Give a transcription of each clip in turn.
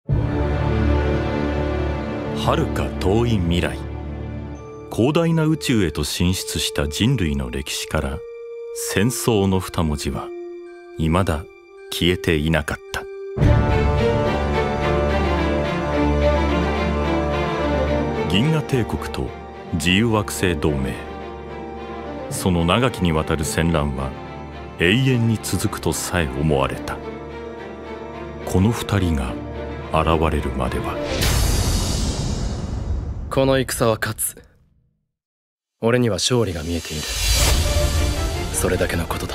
遥か遠い未来、広大な宇宙へと進出した人類の歴史から戦争の二文字は未だ消えていなかった。銀河帝国と自由惑星同盟、その長きにわたる戦乱は永遠に続くとさえ思われた。この二人が現れるまでは。 この戦は勝つ。俺には勝利が見えている。それだけのことだ。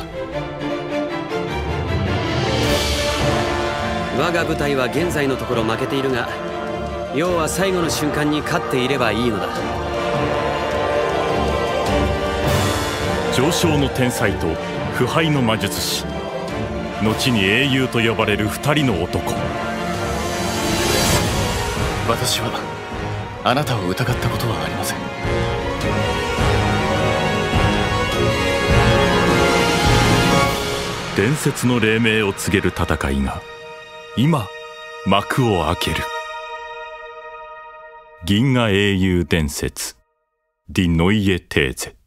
我が部隊は現在のところ負けているが、要は最後の瞬間に勝っていればいいのだ。 上昇の天才と腐敗の魔術師、後に英雄と呼ばれる二人の男。 私はあなたを疑ったことはありません。 伝説の黎明を告げる戦いが今幕を開ける。銀河英雄伝説、ディ・ノイエ・テーゼ。